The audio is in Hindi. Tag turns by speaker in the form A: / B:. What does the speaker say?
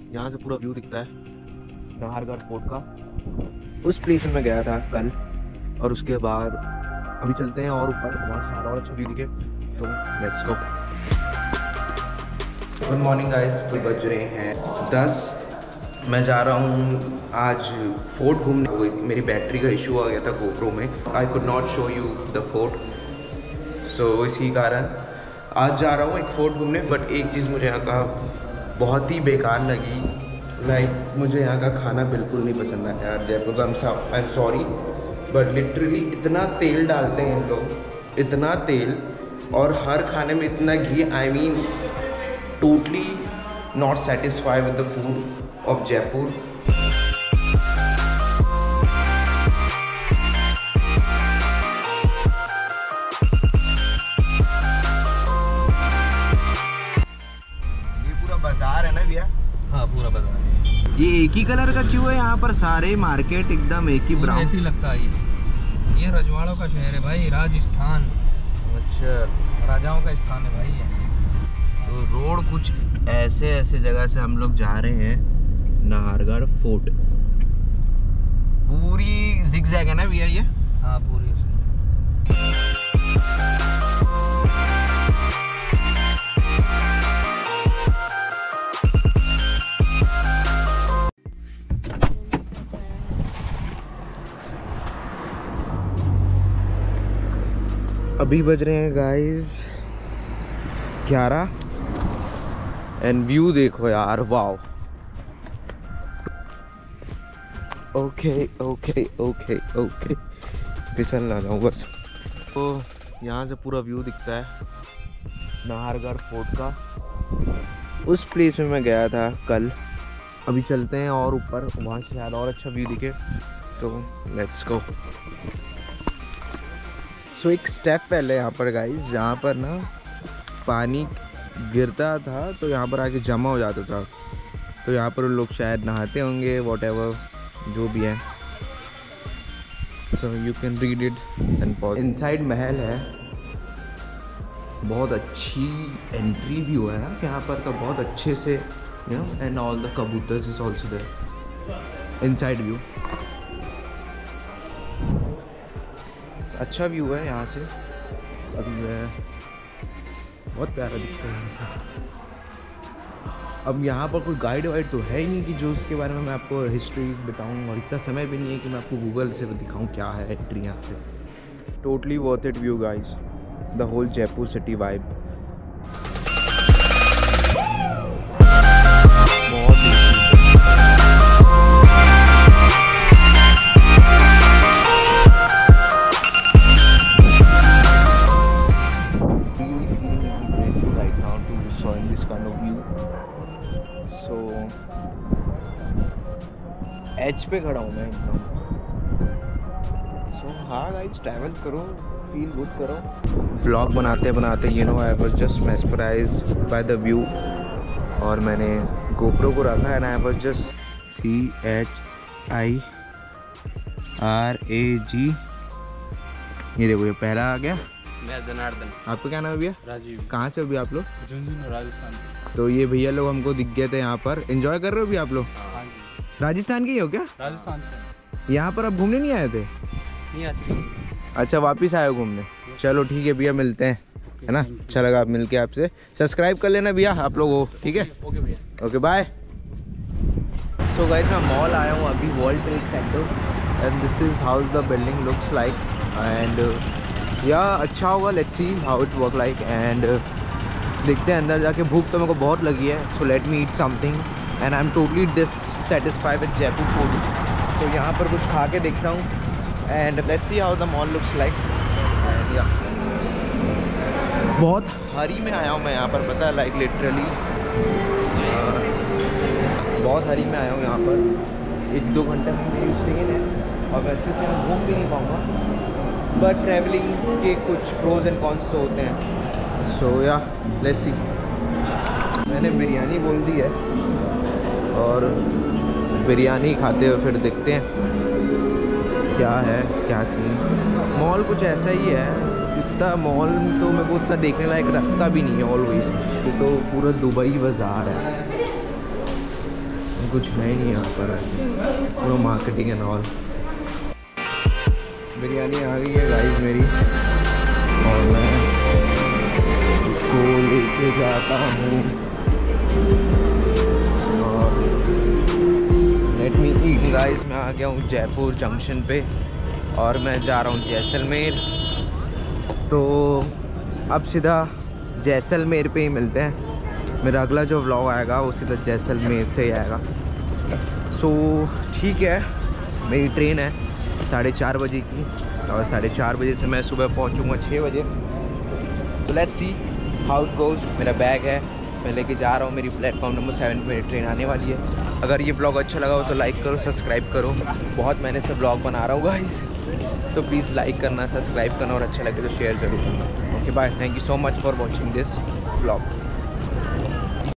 A: यहाँ से पूरा व्यू दिखता है नाहरगढ़ फोर्ट का। उस प्लेस में मैं गया था कल, और उसके बाद अभी चलते हैं और ऊपर, वहाँ से और अच्छा व्यू दिखे तो let's go. Good morning guys, बज रहे हैं 10। मैं जा रहा हूँ आज फोर्ट घूमने। मेरी बैटरी का इशू आ गया था गोप्रो में, I could not show you the fort, so इसी कारण आज जा रहा हूँ एक फोर्ट घूमने। बट एक चीज़ मुझे यहाँ का बहुत ही बेकार लगी, लाइक मुझे यहाँ का खाना बिल्कुल नहीं पसंद आया यार जयपुर का। I am sorry but literally इतना तेल डालते हैं इन लोग, इतना तेल, और हर खाने में इतना घी। I mean totally not satisfied with the food of Jaipur. ये पूरा बाजार है ना भैया?
B: हाँ पूरा बाजार है।
A: ये एक ही कलर का क्यों है यहाँ पर? सारे मार्केट एकदम एक ही ब्राउन
B: ऐसे ही लगता है। ये रजवाड़ों का शहर है भाई, राजस्थान।
A: अच्छा,
B: राजाओं का स्थान है भाई ये।
A: तो रोड कुछ ऐसे जगह से हम लोग जा रहे हैं नाहरगढ़ फोर्ट। पूरी जिगजैग है ना भैया ये?
B: हाँ पूरी से।
A: अभी बज रहे हैं गाइस 11 एंड व्यू देखो यार, wow. Okay okay okay okay, फिसल ना जाऊँ बस। तो यहाँ से पूरा व्यू दिखता है नाहरगढ़ फोर्ट का। उस प्लेस में मैं गया था कल, अभी चलते हैं और ऊपर, वहाँ से शायद और अच्छा व्यू दिखे तो लेट्स गो। सो एक स्टेप पहले यहाँ पर गाइस, जहाँ पर ना पानी गिरता था तो यहाँ पर आके जमा हो जाता था, तो यहाँ पर लोग शायद नहाते होंगे, वॉटएवर जो भी है। So you can read it and pause. Inside महल है, बहुत अच्छी एंट्री भी हुआ है यहाँ पर का, बहुत अच्छे से, you know, and all the कबूतर्स is also there. Inside view अच्छा व्यू है यहाँ से। अभी है बहुत प्यारा दिखता है यहाँ से। अब यहाँ पर कोई गाइड वाइड तो है ही नहीं कि जो उसके बारे में मैं आपको हिस्ट्री बताऊँ, और इतना समय भी नहीं है कि मैं आपको गूगल से दिखाऊँ क्या है एंट्री यहाँ से। Totally worth it view guys, the whole Jaipur city vibe. Edge पे खड़ा हूँ मैं एकदम। सो हाँ गाइस, ट्रैवल करो, फील गुड करो। व्लॉग बनाते बनाते you know I was just mesmerised by the view, और मैंने गोप्रो को रखा and I was just CHIRAG। ये देखो ये पहला आ गया।
B: मैं जनार्दन।
A: आपका क्या नाम है भैया?
B: राजीव।
A: कहाँ से हो भैया आप लोग?
B: झुंझुनू राजस्थान।
A: तो ये भैया लोग हमको दिख गए थे यहाँ पर। एंजॉय कर रहे हो भी आप लोग?
B: हाँ जी।
A: राजस्थान के ही हो क्या?
B: राजस्थान से।
A: यहाँ पर आप घूमने नहीं आए थे?
B: नहीं आती।
A: अच्छा, वापिस आए हो घूमने। चलो ठीक है भैया, मिलते हैं, है ना? अच्छा लगा मिलके आपसे। सब्सक्राइब कर लेना भैया आप लोग हो, ठीक है?
B: ओके भैया,
A: ओके बाय। सो गाइस, मैं मॉल आया हूँ अभी, world trade centre, and this is how the building looks like. And yeah अच्छा होगा, let's see how it work like. And देखते हैं अंदर जाके। भूख तो मेरे को बहुत लगी है, so let me eat something and I am totally dissatisfied with Jaipur food. तो यहाँ पर कुछ खा के देखता हूँ and let's see how the mall looks like. And yeah बहुत हरी में आया हूँ मैं यहाँ पर, पता है, लाइक लिटरली बहुत हरी में आया हूँ यहाँ पर। 1-2 घंटे में मेरी ट्रेन है और मैं अच्छे से घूम भी नहीं पाऊँगा, बट ट्रैवलिंग के कुछ प्रोज एंड कॉन्स तो होते हैं। सो या लेट्स सी। मैंने बिरयानी बोल दी है और बिरयानी खाते हुए फिर देखते हैं क्या है क्या सीन। मॉल कुछ ऐसा ही है, इतना मॉल तो मेरे को उतना देखने लायक रखता भी नहीं है ऑलवेज। ये तो पूरा दुबई बाज़ार है। कुछ है ही नहीं यहाँ पर, पूरा मार्केटिंग एंड ऑल। बिरयानी आ गई है गाइस मेरी, और मैं इसको लेके जाता हूँ और लेट मी ईट। गाइस मैं आ गया हूँ जयपुर जंक्शन पे और मैं जा रहा हूँ जैसलमेर। तो अब सीधा जैसलमेर पे ही मिलते हैं। मेरा अगला जो व्लॉग आएगा वो सीधा जैसलमेर से ही आएगा। सो ठीक है, मेरी ट्रेन है 4:30 बजे की और 4:30 बजे से मैं सुबह पहुंचूंगा 6 बजे। तो let's see how it goes. मेरा बैग है, मैं लेके जा रहा हूँ। मेरी प्लेटफॉर्म नंबर 7 पे मेरी ट्रेन आने वाली है। अगर ये ब्लॉग अच्छा लगा हो तो लाइक करो, सब्सक्राइब करो। बहुत मेहनत से ब्लॉग बना रहा हूँ गाइस, तो प्लीज़ लाइक करना, सब्सक्राइब करना और अच्छा लगे तो शेयर ज़रूर करना। Okay bye, thank you so much for watching this blog.